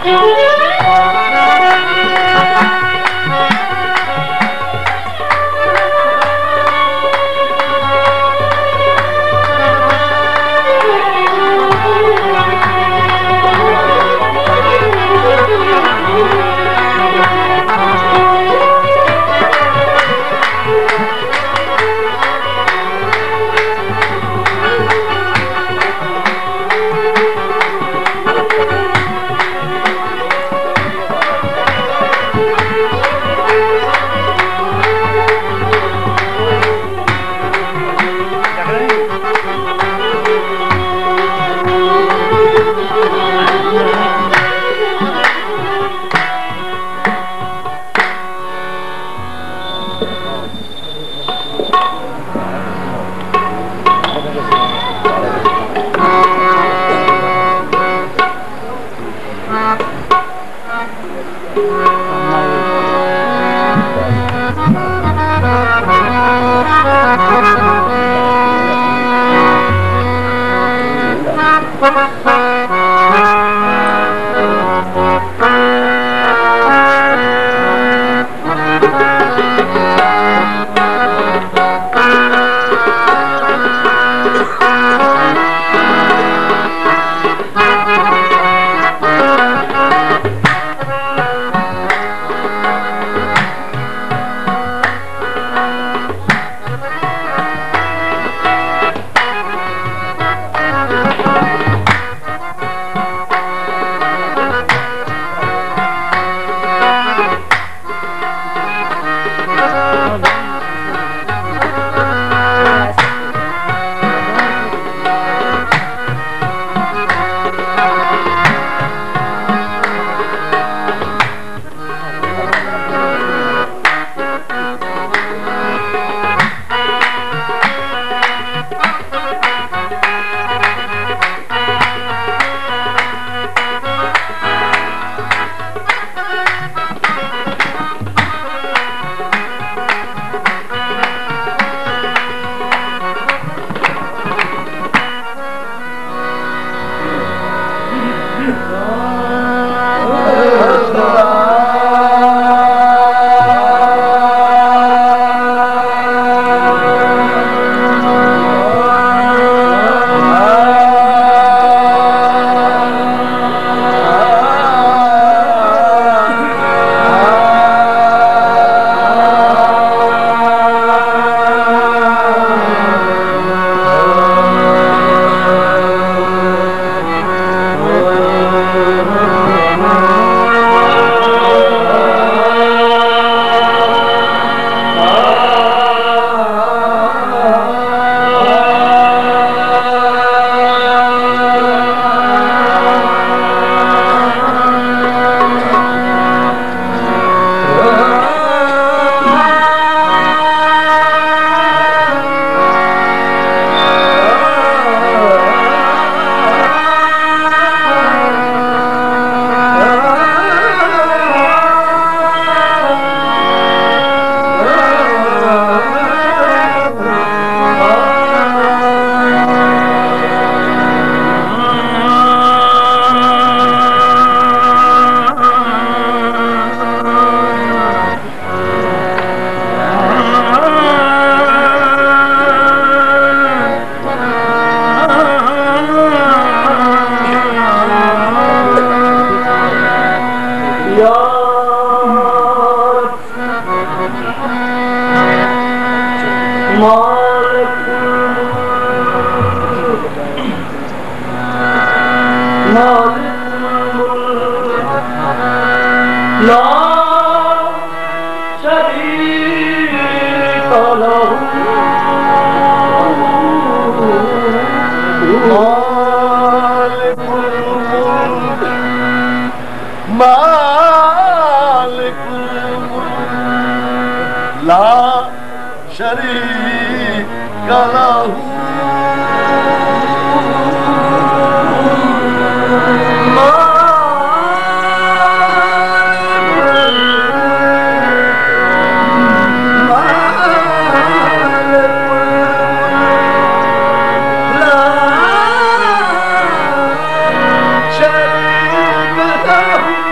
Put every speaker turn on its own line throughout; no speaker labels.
Shall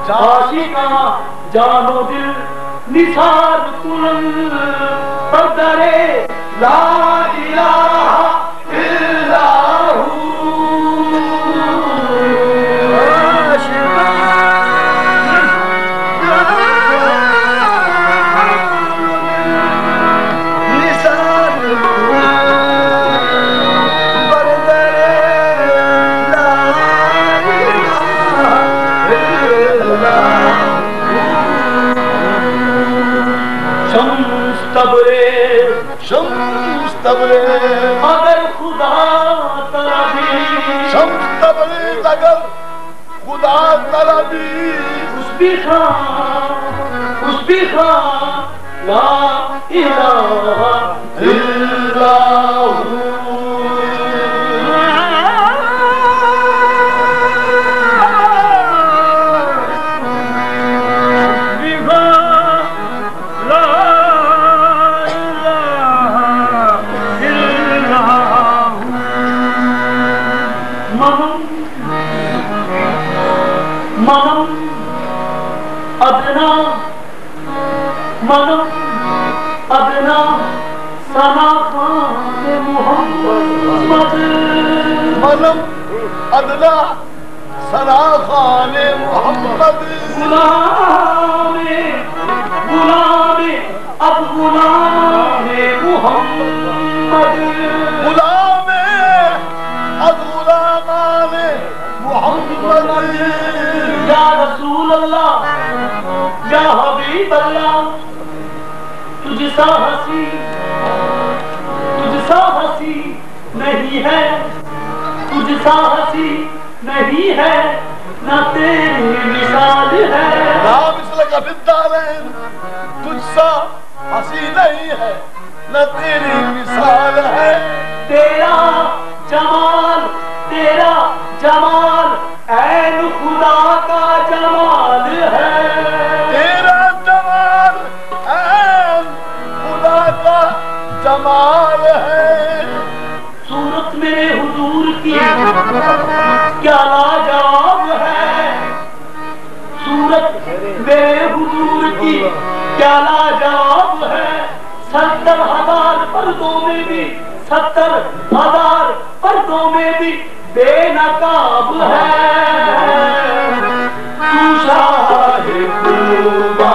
Ashika जानो दिल निसार कुल बदरे ला इलाहा इल्लाहू
शम्स तबरेज़
अगर खुदा तलबी
शम्स तबरेज़ अगर खुदा तलबी
उस भी खा ला इलाहा इल्लाहू अदना सना खाने मोहम्मद
मनम अदना सना खाने मोहम्मद
गुलामे अब गुलामे मोहम्मद
गुलामे अब गुलामाने मोहम्मद
या रसूल अल्लाह या हबीब अल्लाह तुझसा हंसी नहीं है तुझसा हंसी नहीं है ना तेरी मिसाल है
नाम इसलिए का बिद्दारैन तुझसा हंसी नहीं है न तेरी मिसाल है
तेरा जमाल ऐन खुदा का जमाल है
तेरा जमाल ऐन खुदा का जमाल है
सूरत मेरे हुजूर की क्या लाजवाब है सूरत मेरे हुजूर की क्या लाजवाब है 70,000 पर्दों में भी 70,000 पर्दों में भी बेनकाब है तू शाहे खूबा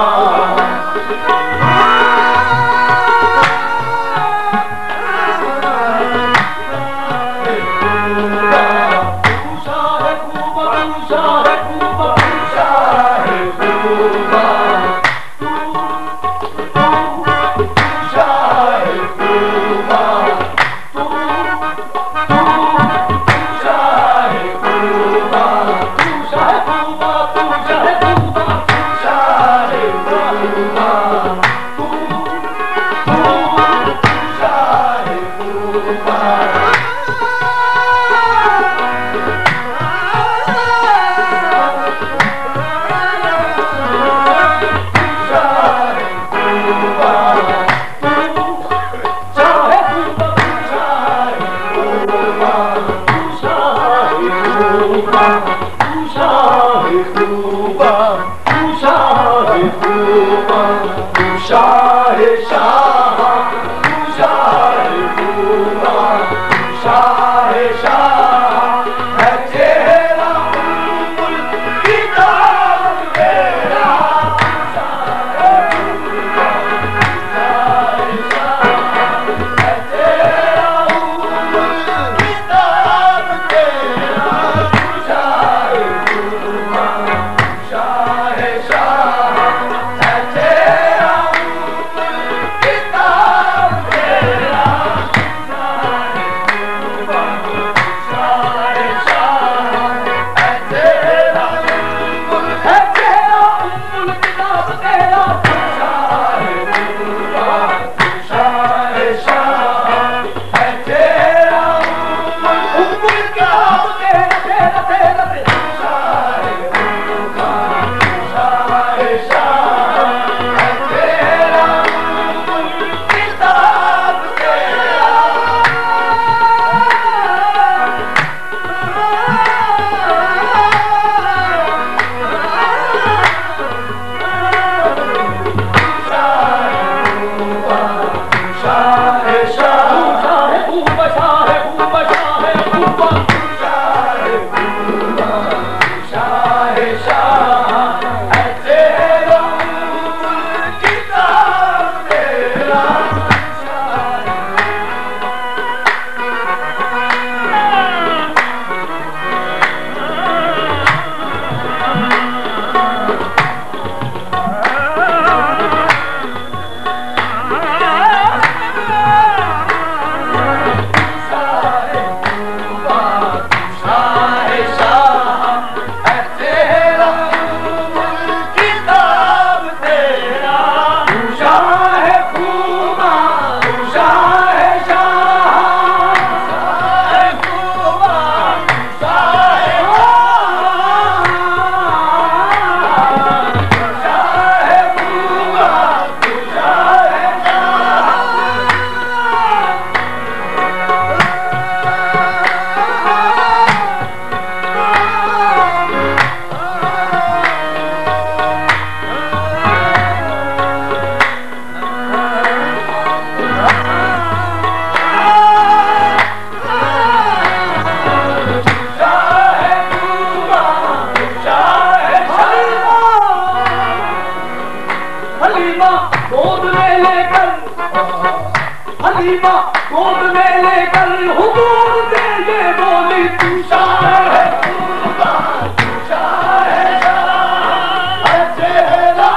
हलीमा गोद में लेकर हुजूर से ये बोली तू शाह है कुर्बान, तू शाह है शाह, चेहरा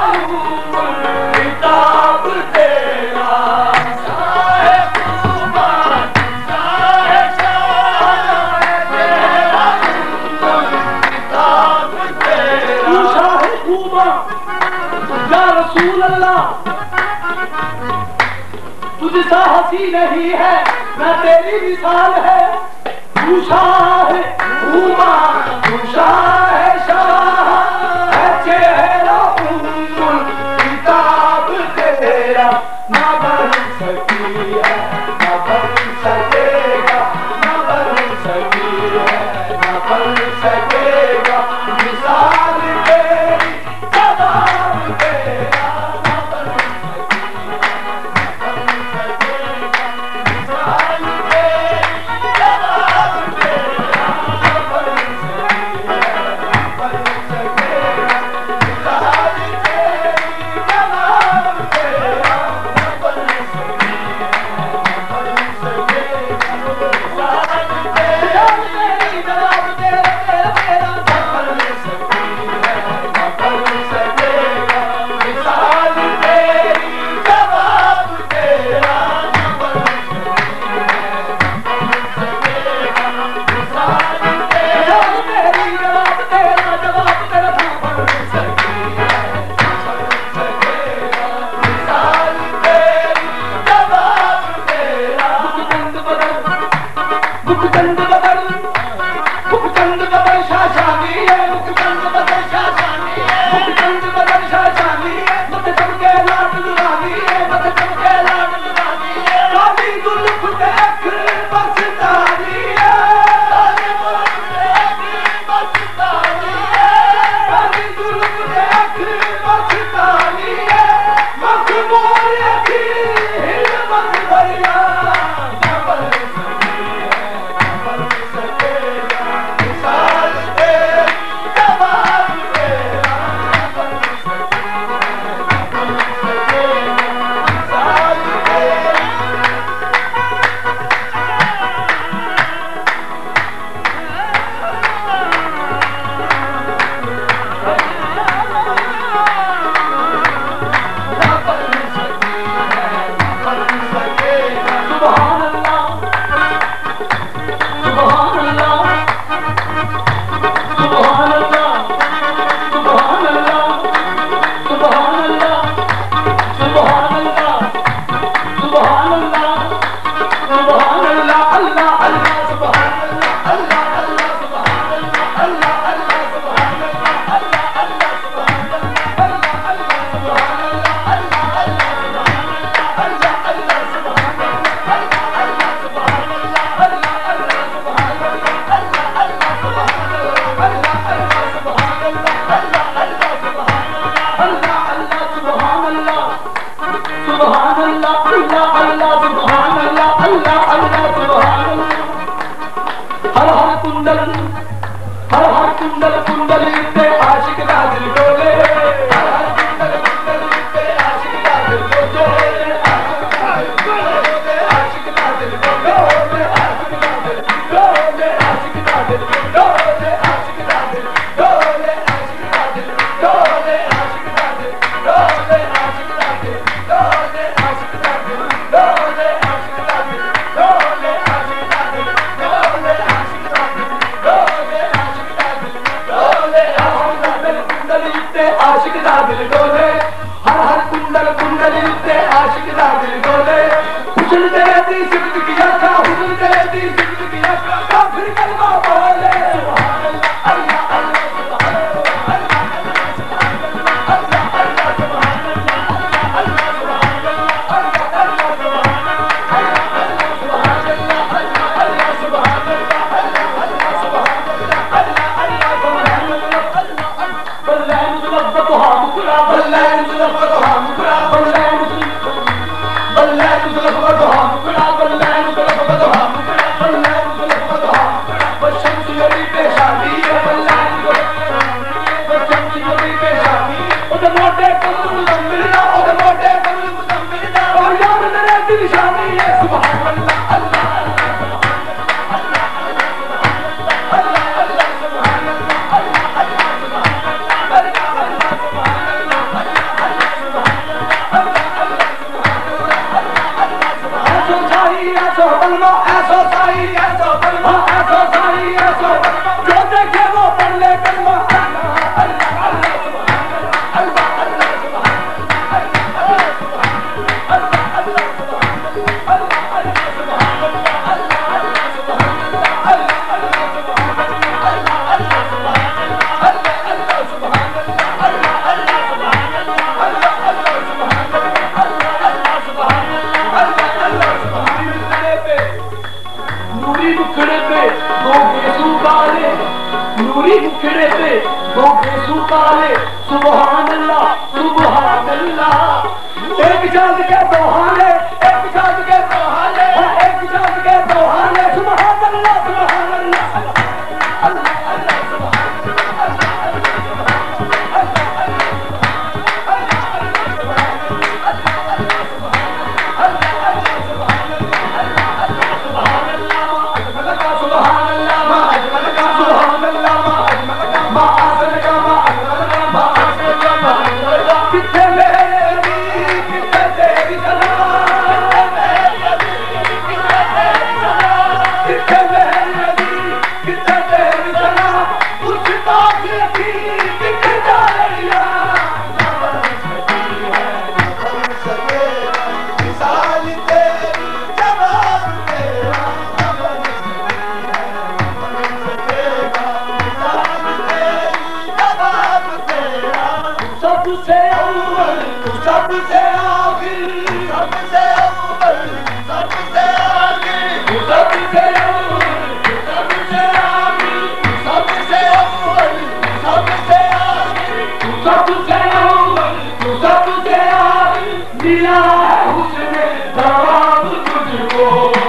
किताब तेरा, शाह है कुर्बान, शाह है शाह, चेहरा किताब तेरा, तू शाह है कुर्बान या रसूल अल्लाह, तुझसा हंसी नहीं है न तेरी मिसाल है, तू शाह है कुर्बान, तू शाह है शाह, है चेहरा उम्मुल किताब तेरा, ना बन सकी है ना बन सकेगा, ना बन सकी है ना बन सकेगा, मिसाल तेरी जवाब तेरा, ना बन मुखड़े पे मौके सुकाले सुभान अल्लाह सुभान अल्लाह। एक चांद के दोहाने एक चांद के दोहाने एक चांद के दोहाने सुभान अल्लाह सुभान अल्लाह अल्लाह अल्लाह सुभान सबसे अव्वल सबसे आखिर सबसे अव्वल सबसे आखिर सबसे अव्वल सबसे आखिर सबसे अव्वल सबसे आखिर सबसे अव्वल सबसे आखिर मिला है उसने जवाब तुझको।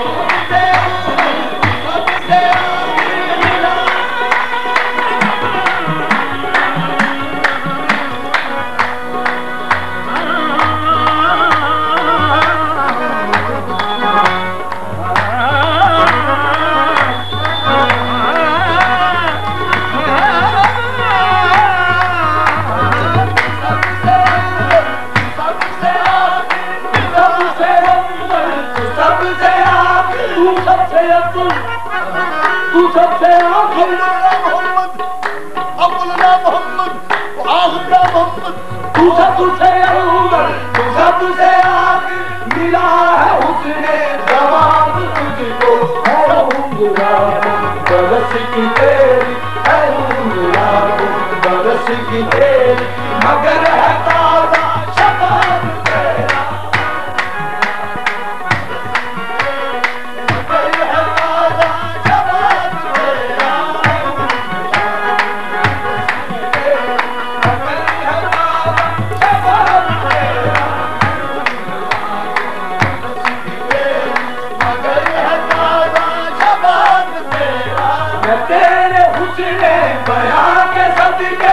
तू सबसे आखिर मोहम्मद अब्दुल्ला मोहम्मद आखिर मोहम्मद तू सबसे अव्वल तू सबसे आखिर मिला है उसने जवाब तुझको। है बरस की तेरी है बरस की तेरी मगर है ताजा शबाब तेरा तेरे हुस्ने बयां के सदके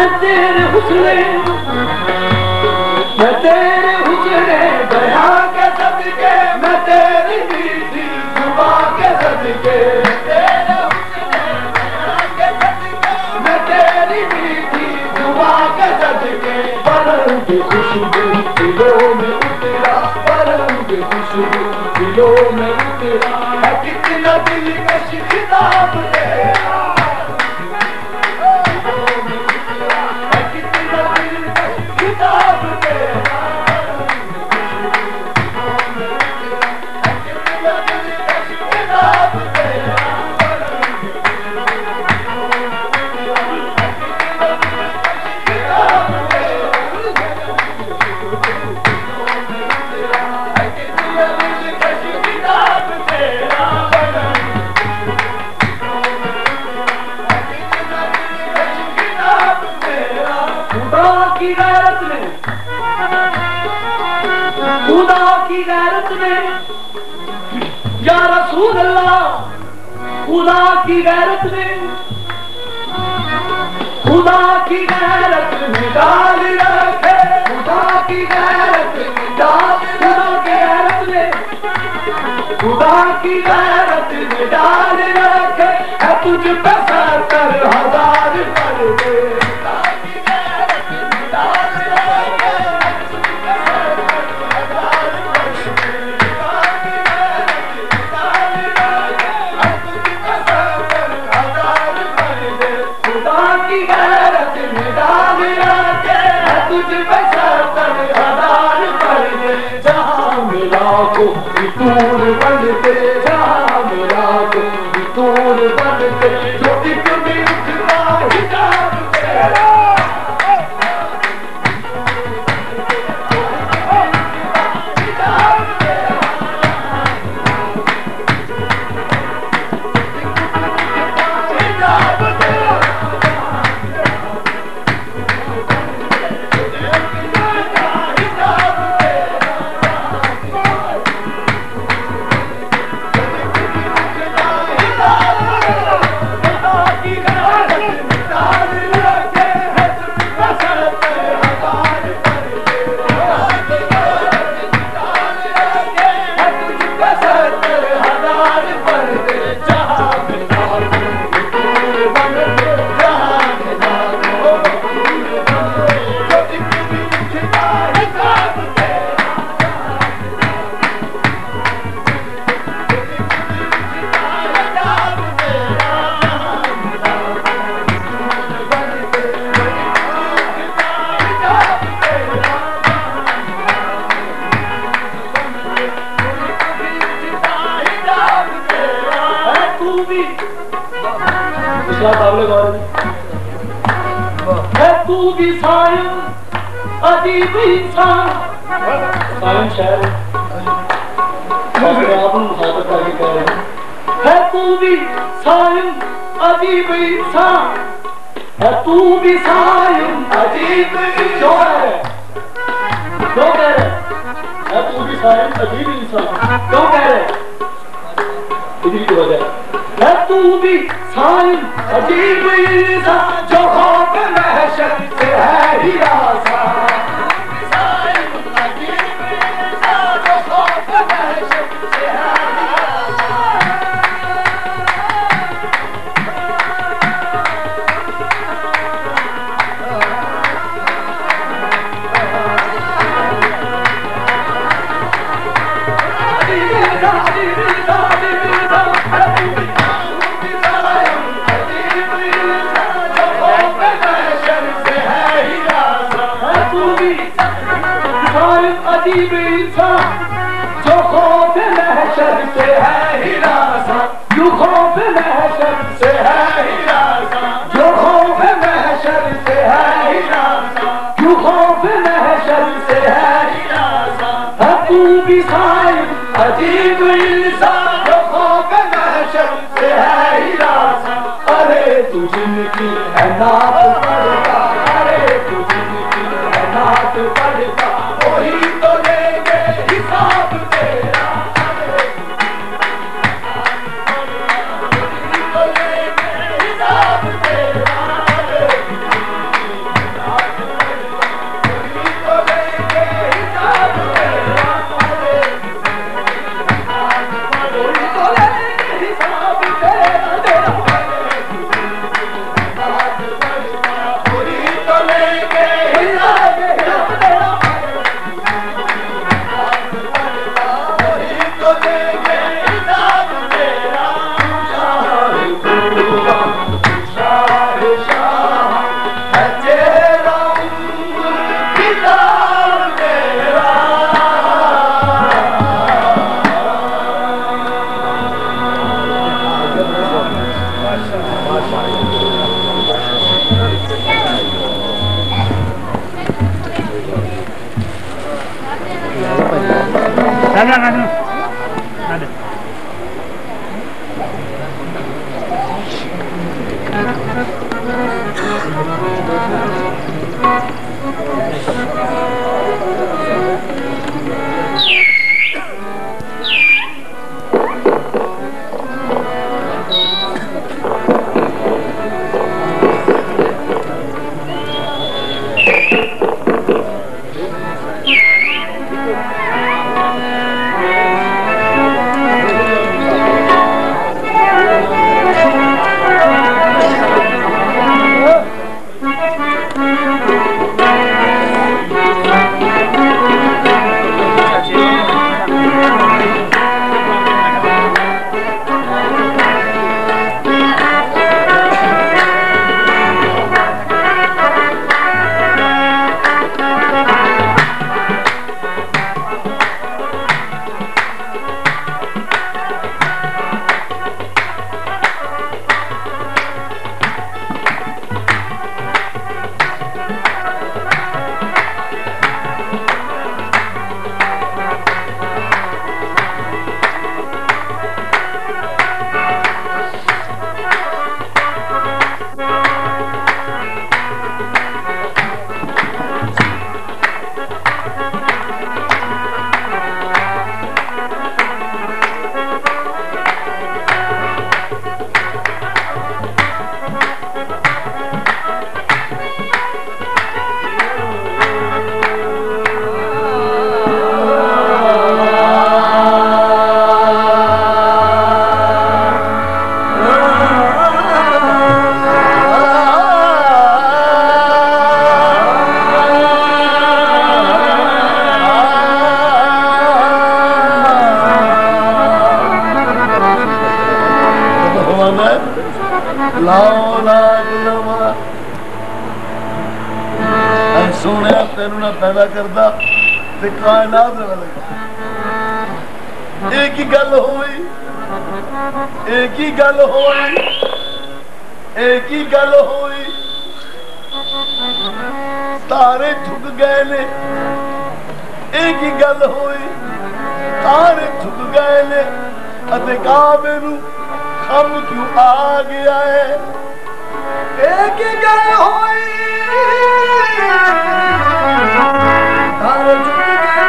तेरे हुस्ने बयां के सदके मैं तेरी मीठी जुबां के सदके मैं तेरी मीठी जुबां के सदके परम की खुशबू दिलों में उतरा परम की खुशबू दिलों में उतरा है कितना दिलकश किताब तेरा है कितना दिलकश किताब तेरा खुदा की गैरत में या रसूल अल्लाह खुदा की गैरत में खुदा की गैरत में डाल रखे खुदा की गैरत में डाल खुदा की गैरत में डाल रखे है तुझ पे 70,000 पर्दे तूर बनते जहाँ मेरा तूर बनते जो एक भी उठता हिजाब तेरा तू भी सायं अजीब इंसान सायं शायर अपने आप मुखातब करके कह रहे है तू भी सायं अजीब इंसान है तू भी सायं अजीब क्यों कह रहे है तू भी सायं अजीब इंसान क्यों कह रहे इसी की वजह है तू भी सायं अजीब इंसान जो खौफ महशर से है ही आसान सायं अजीब इंसान जो खौफ महशर से है ही अजीब इंसान जो खौफ महशर से है हिरासा जो खौफ महशर से है हिरासा जो खौफ महशर से है हिरासा जो खौफ महशर से है हिरासा है तू भी सायं अजीब इंसान जो खौफ महशर से है हिरासा अरे तू जिनकी है नात पढ़ता अरे तू जिनकी है नात पढ़ता वही तो लेंगे हिसाब तेरा वही तो लेंगे हिसाब तेरा
सोने तेन ना पैदा करता ते कायनात लगा एक ही गल हुई एक ही गल हुई एक ही गल हुई तारे झुक गए ने एक ही गल हुई तारे झुक गए ने अते काबे नू खम क्यों आ गया है
एक ही गल हुई तारे झुक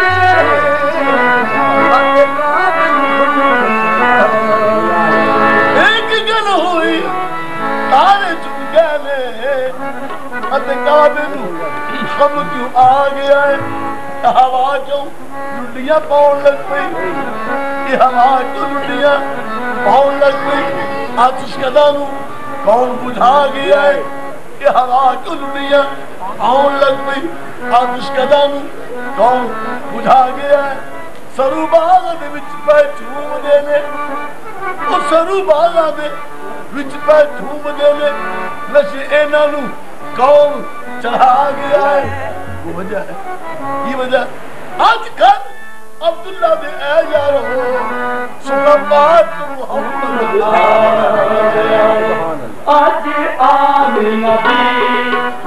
काबे नू खम क्यों आ गया है हवा क्यों लुंडियां पाउन लग पई हवा क्यों लुंडियां पाउन लग पई आतिशकदा नू कौन बुझा गया है ये हवा क्यों लुंडियां पाउन लग पई आतिशकदा नू कौन बुझा गया है सरू बाग दे विच पै झूमदे ने ओ सरू बाग दे विच पै झूमदे ने नशे इन्हां नू कौन चढ़ा गया है वो वजह है ये वजह आज कल अब्दुल्ला दे ऐ यारो सुनबात मोहम्मद
आज आमिन नबी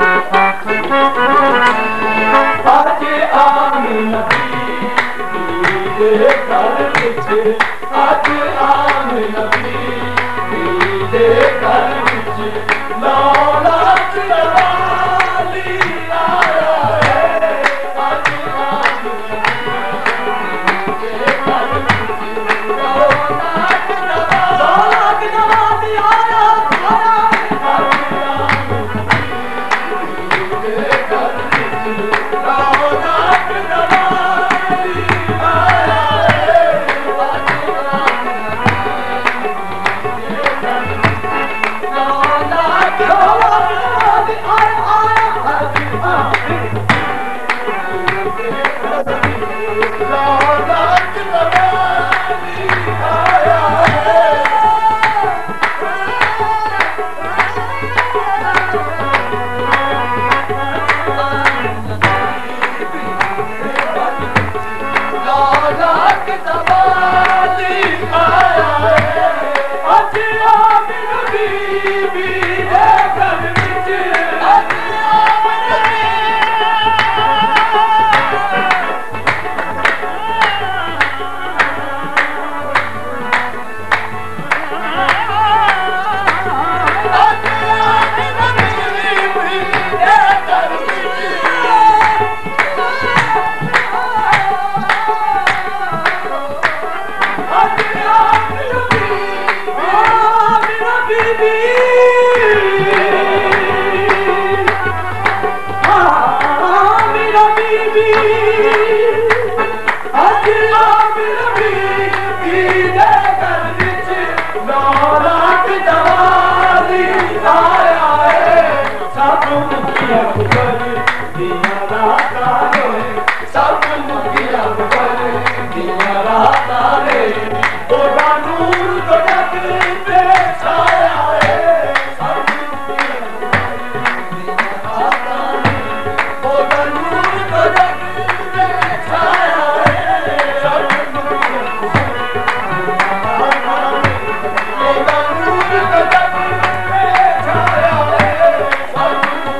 आज आमिन नबी दे कर विच आज आमिन नबी दे कर विच लौला
कर
दिया राता रे सब मुखिया पर दिया राता रे ओदा नूर तो जग पे छाया है सब मुखिया दिया राता रे ओदा नूर तो जग पे छाया है सब मुखिया ओदा नूर तो जग पे छाया है सब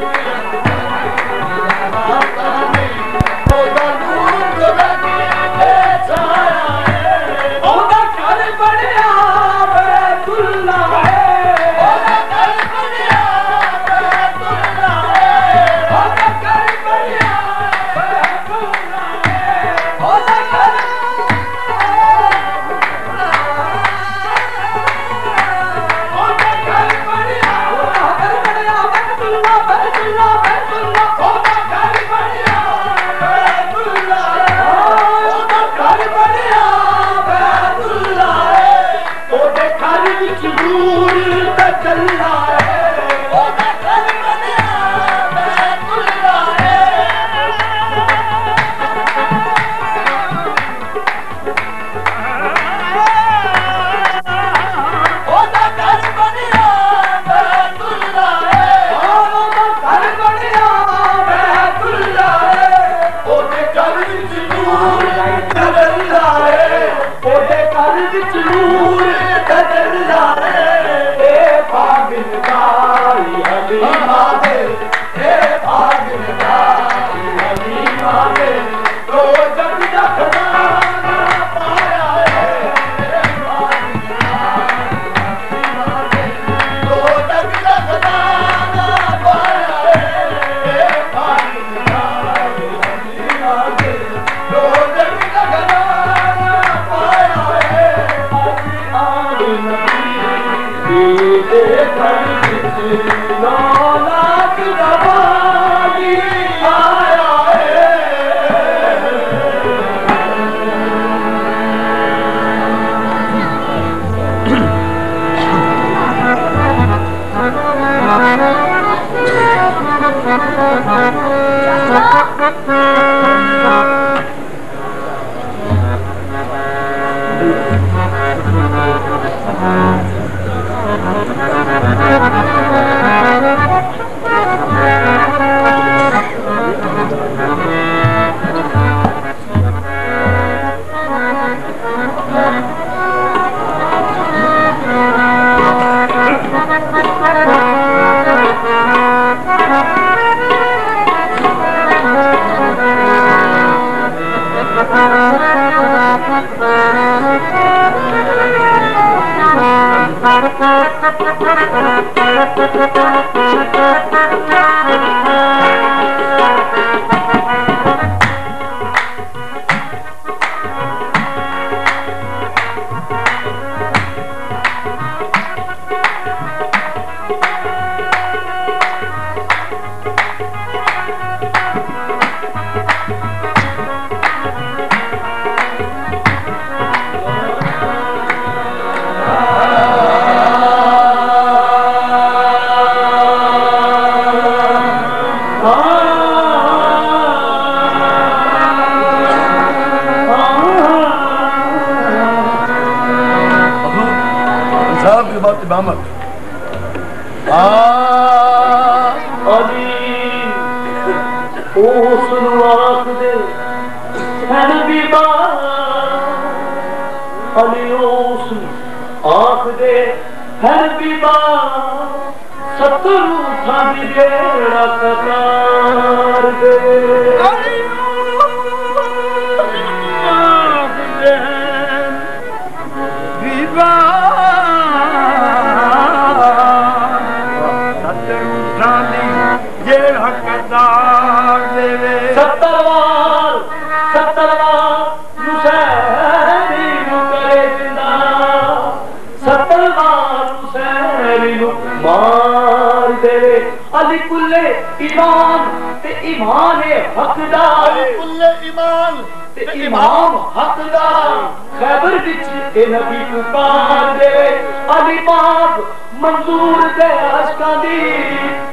इमाम हकदार खैबर विच ए नबी पुकार दे अली पाक मंजूर दे अशकां दी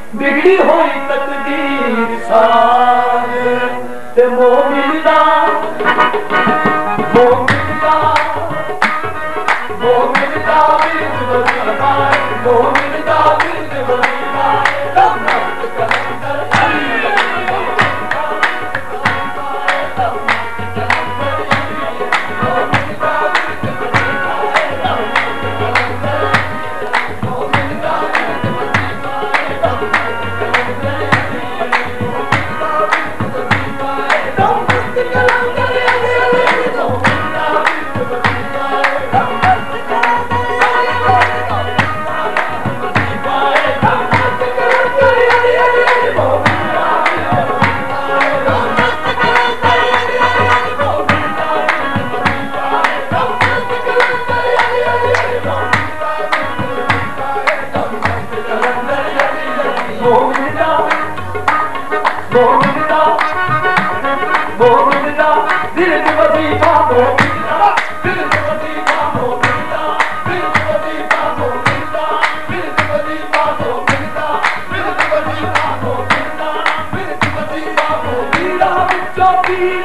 बिगड़ी हुई तकदीर साज ते मोमिन दा बिरद वजीफा मोमिन दा बिरद वजीफा तमन्ना कलंदर be